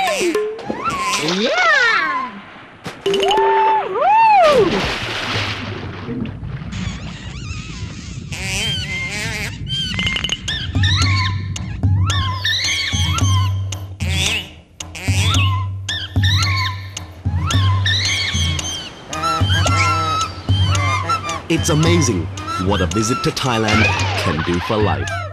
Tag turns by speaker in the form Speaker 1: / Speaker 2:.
Speaker 1: It's amazing what a visit to Thailand can do for life.